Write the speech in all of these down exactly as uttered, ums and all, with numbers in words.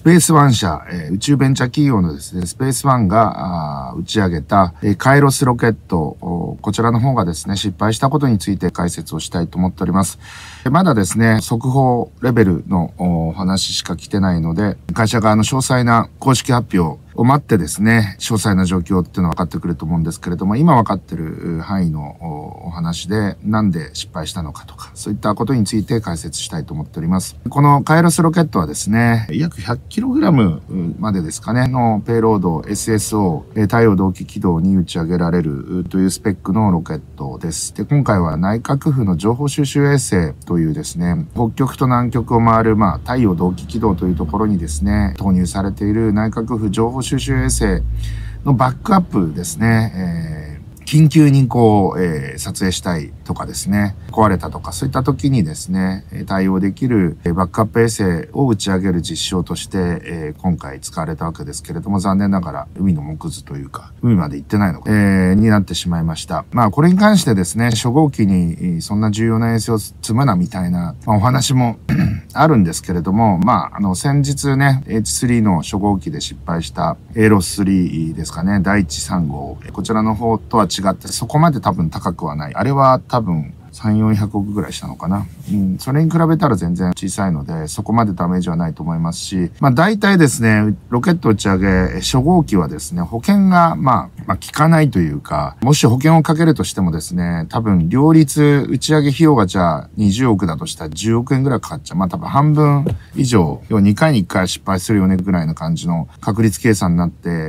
スペースワン社、えー、宇宙ベンチャー企業のですね、スペースワンが打ち上げた、えー、カイロスロケット、こちらの方がですね、失敗したことについて解説をしたいと思っております。まだですね、速報レベルのお話しか来てないので、会社側の詳細な公式発表を待ってですね、詳細な状況っていうのは分かってくると思うんですけれども、今分かってる範囲のお話で、なんで失敗したのかとか、そういったことについて解説したいと思っております。このカイロスロケットはですね、約 ひゃくキログラム までですかね、のペイロード エスエスオー、太陽同期軌道に打ち上げられるというスペックのロケットです。で、今回は内閣府の情報収集衛星というですね、北極と南極を回る、まあ、太陽同期軌道というところにですね、投入されている内閣府情報収集衛星のバックアップですね、えー緊急にこう、えー、撮影したいとかですね、壊れたとかそういった時にですね、対応できるバックアップ衛星を打ち上げる実証として、えー、今回使われたわけですけれども、残念ながら海の木図というか、海まで行ってないのか、えー、になってしまいました。まあこれに関してですね、初号機にそんな重要な衛星を積むなみたいな、まあ、お話もあるんですけれども、まああの先日ね、エイチスリー の初号機で失敗したエーロススリーですかね、だいいちさん号、こちらの方とは違ってそこまで多分高くはない。あれは多分さん、よんひゃくおくぐらいしたのかな。うん。それに比べたら全然小さいので、そこまでダメージはないと思いますし、まあ大体ですね、ロケット打ち上げ、初号機はですね、保険が、まあ、まあ効かないというか、もし保険をかけるとしてもですね、多分両立打ち上げ費用がじゃあにじゅうおくだとしたらじゅうおくえんぐらいかかっちゃう。まあ多分半分以上、要はにかいにいっかい失敗するよねぐらいの感じの確率計算になって、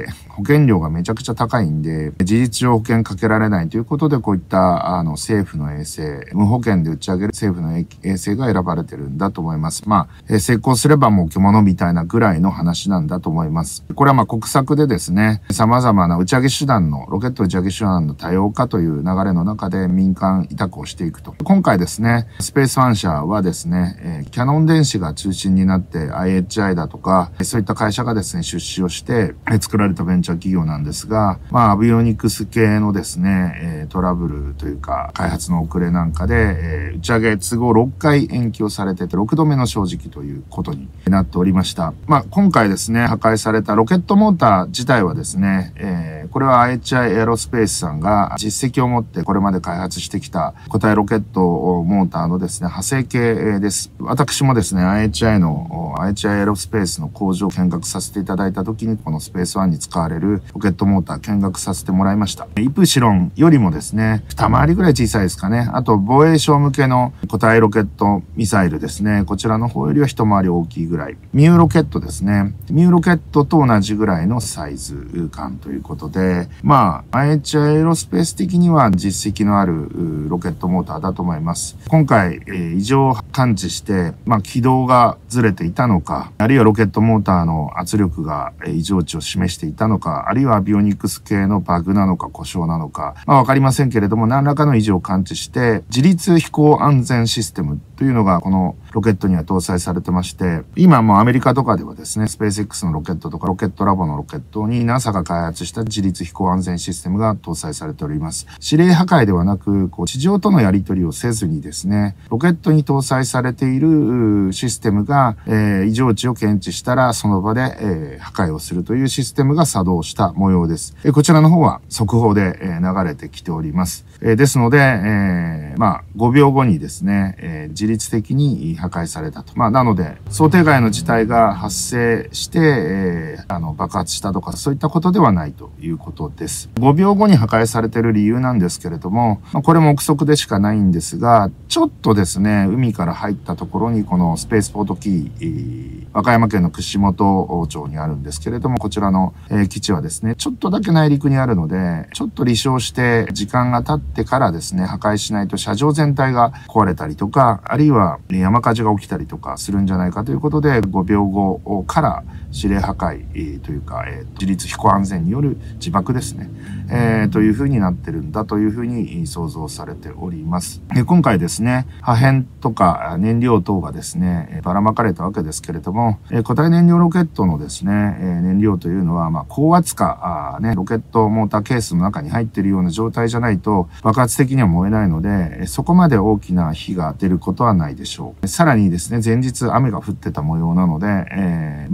保険料がめちゃくちゃ高いんで、事実上保険かけられないということで、こういったあの政府の衛星、無保険で打ち上げる政府の衛星が選ばれてるんだと思います。まあ、成功すればもう獣みたいなぐらいの話なんだと思います。これはまあ国策でですね、様々な打ち上げ手段の、ロケット打ち上げ手段の多様化という流れの中で民間委託をしていくと。今回ですね、スペースワン社はですね、えー、キヤノン電子が中心になって アイエイチアイ だとか、そういった会社がですね、出資をして作られたベンチャー企業なんですが、まあ、アビオニクス系のですね、えー、トラブルというか、開発の遅れなんかで、えー、打ち上げ都合ろっかい延期をされてて、ろくどめの正直ということになっておりました。まあ、今回ですね、破壊されたロケットモーター自体はですね、えー、これは アイエイチアイ エアロスペースさんが実績を持ってこれまで開発してきた固体ロケットモーターのですね、派生系です。私もですね、アイエイチアイ の、アイエイチアイ エアロスペースの工場を見学させていただいた時に、このスペースワンに使われるロケットモーター見学させてもらいました。イプシロンよりもですね、二回りぐらい小さいですかね。あと防衛省向けの固体ロケットミサイルですね。こちらの方よりは一回り大きいぐらい。ミューロケットですね。ミューロケットと同じぐらいのサイズ感ということで、まあ、アイエイチアイ エアロスペース的には実績のあるロケットモーターだと思います。今回、えー、異常を感知して、まあ、軌道がずれていたのか、あるいはロケットモーターの圧力が異常値を示していたのか、あるいはビオニクス系のバグなのか故障なのか、まあわかりませんけれども、何らかの異常を感知して、自律飛行安全システムというのがこのロケットには搭載されてまして、今もうアメリカとかではですね、スペース X のロケットとかロケットラボのロケットに ナサ が開発した自律飛行安全システムが搭載されております。指令破壊ではなく、こう地上とのやり取りをせずにですね、ロケットに搭載されているシステムが、えー、異常値を検知したらその場で、えー、破壊をするというシステムが作動した模様です。えー、こちらの方は速報で、えー、流れてきております。えー、ですので、えー、まあごびょうごにですね、えー、自律的に破壊されたと。まあなので想定外の事態が発生して、えー、あの爆発したとかそういったことではないということです。ごびょうごに破壊されている理由なんですけれども、まあ、これも憶測でしかないんですが、ちょっとですね、海から入ったところにこのスペースポートキー、えー、和歌山県の串本町にあるんですけれども、こちらの、えー、基地はですね、ちょっとだけ内陸にあるので、ちょっと離床して時間が経ってからですね、破壊しないと車上全体が壊れたりとか、あるいは山火事が起きたりとかするんじゃないかということで、ごびょうごから指令破壊、えー、というか、えー、自律飛行安全による自爆ですね、えー、というふうになってるんだというふうに想像されております。で今回ですね、破片とか燃料等がですね、ばらまかれたわけですけれども、えー、固体燃料ロケットのですね、えー、燃料というのは、まあ、高圧化、あね、ロケットモーターケースの中に入っているような状態じゃないと爆発的には燃えないので、そこまで大きな火が出ることはないでしょう。さらにですね、前日雨が降ってた模様なので、えー、まあ山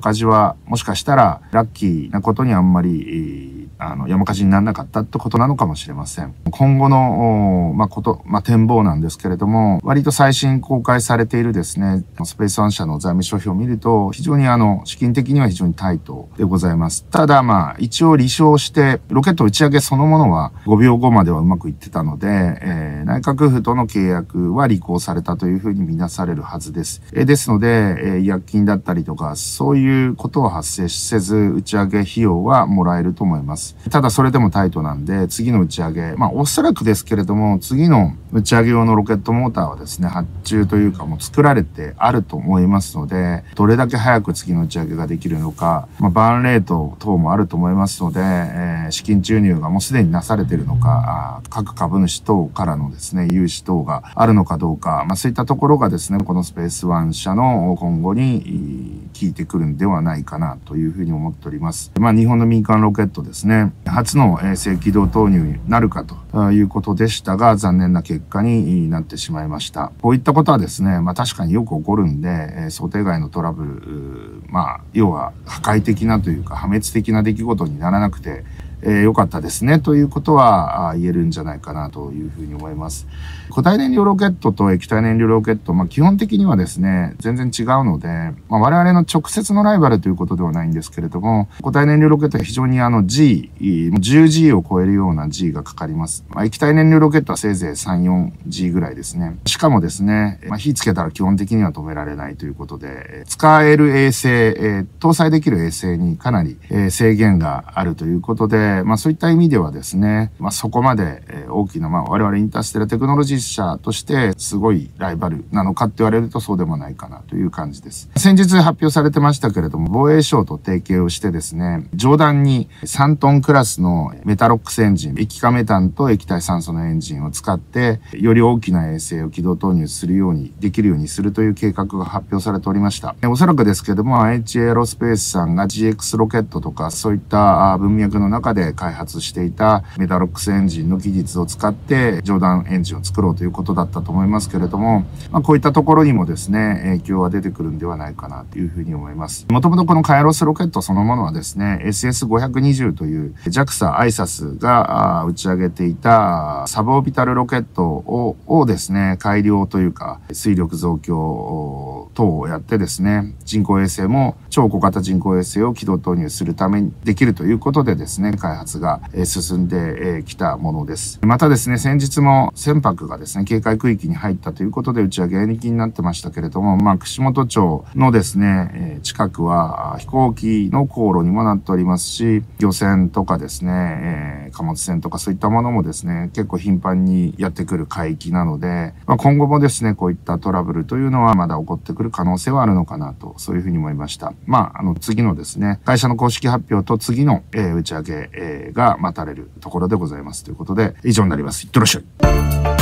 赤字はもしかしたらラッキーなことにあんまり、あの、山火事にならなかったってことなのかもしれません。今後の、まあ、こと、まあ、展望なんですけれども、割と最新公開されているですね、スペースワン社の財務諸表を見ると、非常にあの、資金的には非常にタイトでございます。ただ、まあ、一応離床して、ロケット打ち上げそのものはごびょうごまではうまくいってたので、えー、内閣府との契約は履行されたというふうに見なされるはずです。えー、ですので、えー、違約金だったりとか、そういうことは発生せず、打ち上げ費用はもらえると思います。ただそれでもタイトなんで、次の打ち上げ、まあおそらくですけれども、次の打ち上げ用のロケットモーターはですね、発注というかもう作られてあると思いますので、どれだけ早く次の打ち上げができるのか、まあバーンレート等もあると思いますので、えー、資金注入がもうすでになされているのか、各株主等からのですね、融資等があるのかどうか、まあそういったところがですね、このスペースワン社の今後に効いてくるんではないかなというふうに思っております。まあ日本の民間ロケットですね、初の衛星軌道投入になるかということでしたが、残念な結果になってしまいました。こういったことはですね、まあ確かによく起こるんで、想定外のトラブル、まあ要は破壊的なというか破滅的な出来事にならなくて、えー、良かったですねということは言えるんじゃないかなというふうに思います。固体燃料ロケットと液体燃料ロケット、まあ基本的にはですね、全然違うので、まあ我々の直接のライバルということではないんですけれども、固体燃料ロケットは非常にあの G、じゅうジー を超えるような G がかかります。まあ液体燃料ロケットはせいぜいさん、よんジー ぐらいですね。しかもですね、まあ火つけたら基本的には止められないということで、使える衛星、えー、搭載できる衛星にかなり、えー、制限があるということで、まあそういった意味ではですね、まあそこまで、えー、大きな、まあ我々インターステラテクノロジー社としてすごいライバルなのかって言われるとそうでもないかなという感じです。先日発表されてましたけれども、防衛省と提携をしてですね、上段にさんトンクラスのメタロックスエンジン、液化メタンと液体酸素のエンジンを使って、より大きな衛星を軌道投入するように、できるようにするという計画が発表されておりました。おそらくですけども、アイエイチエーロスペースさんが ジーエックス ロケットとかそういった文脈の中で開発していたメタロックスエンジンの技術を使って上段エンジンを作ろうということだったと思いますけれども、まあ、こういったところにもですね、影響は出てくるんではないかなというふうに思います。もともとこのカイロスロケットそのものはですね、エスエスごひゃくにじゅう という ジャクサ アイサス が打ち上げていたサブオービタルロケットををですね、改良というか推力増強等をやってですね、人工衛星も超小型人工衛星を軌道投入するためにできるということでですね、開発が進んできたものです。またですね、先日も船舶がですね、警戒区域に入ったということで打ち上げ延期になってましたけれども、まあ、串本町のですね、近くは飛行機の航路にもなっておりますし、漁船とかですね、貨物船とかそういったものもですね、結構頻繁にやってくる海域なので、まあ、今後もですね、こういったトラブルというのはまだ起こってくる可能性はあるのかなと、そういうふうに思いました。まあ、あの、次のですね、会社の公式発表と次の、えー、打ち上げ、えー、が待たれるところでございますということで、以上になります。いってらっしゃい。